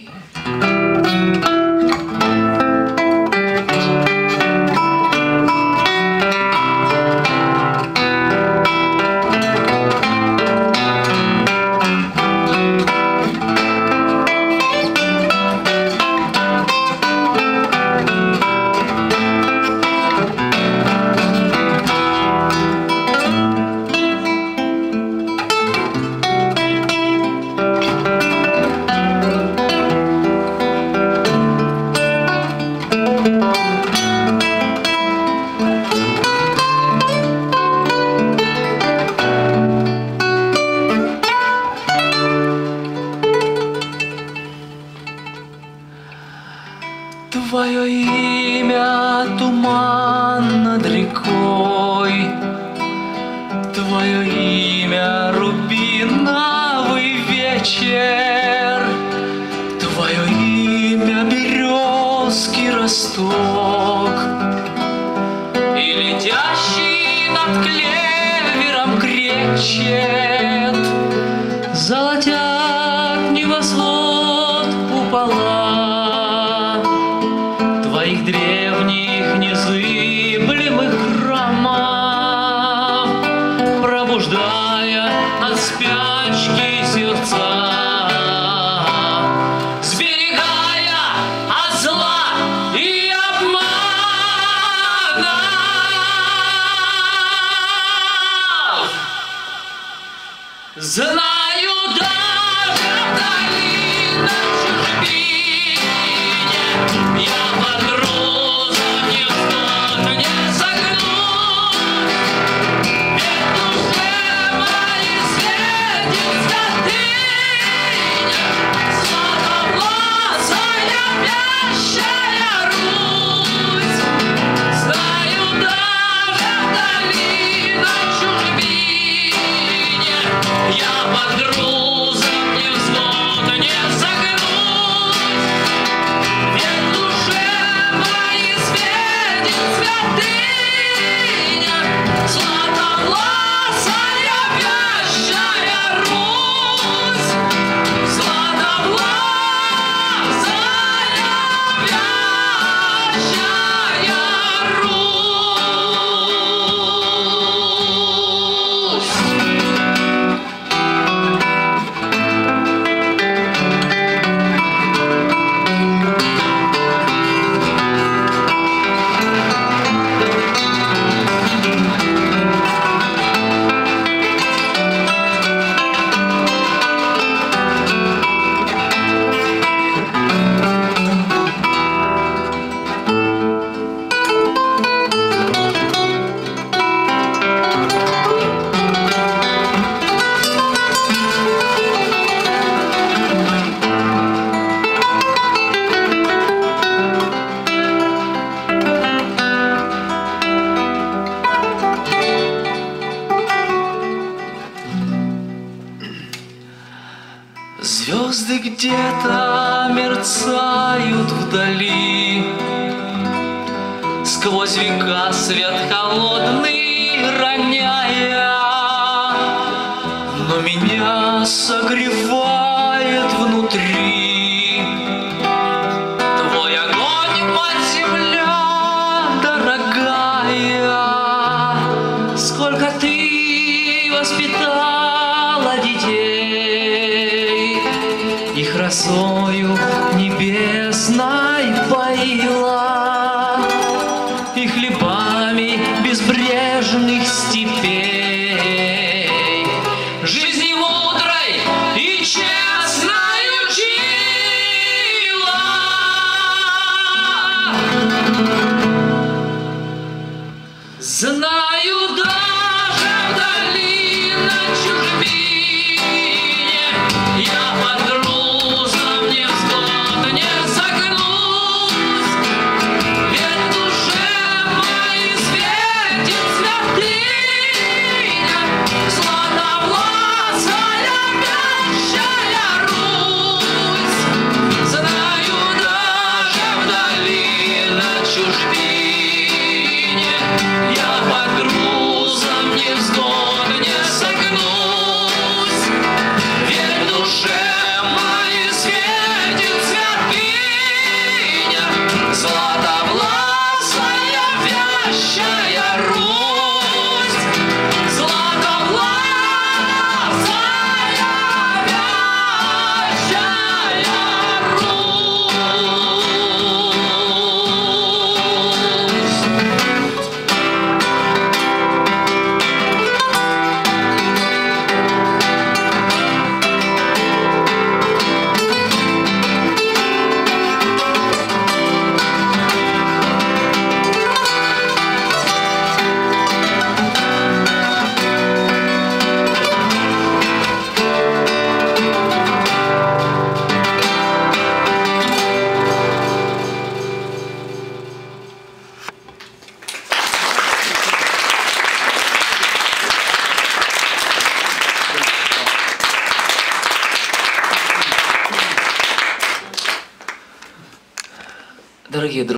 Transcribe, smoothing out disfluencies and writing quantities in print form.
Твое имя туман над рекой, Твое имя рубиновый вечер, Твое имя березки росток, и летящий над клевером кречет, золотят небосвод купола Твоих древних незыблемых храмов, пробуждая от спячки сердца, сберегая от зла и обмана. Знаю даже вдали на чужбине я под грузом не встать, не согнусь, ведь душе моей светит святыня, златовласая вящая Русь. Знаю даже вдали на чужбине я под грузом не взвод, не согнусь, ведь душе моей светит святыня, златовласая вящая Русь, златовласая вящая Русь. Звезды где-то мерцают вдали, сквозь века свет холодный роняя, но меня согревает внутри твой огонь, мать земля дорогая. Сколько ты воспитала детей, их росою небесной поила, и хлебами безбрежных степей. Жизни мудрой и честной учила. Знаю даже вдали на чужбине я под грузом не взвод, не Дорогие друзья,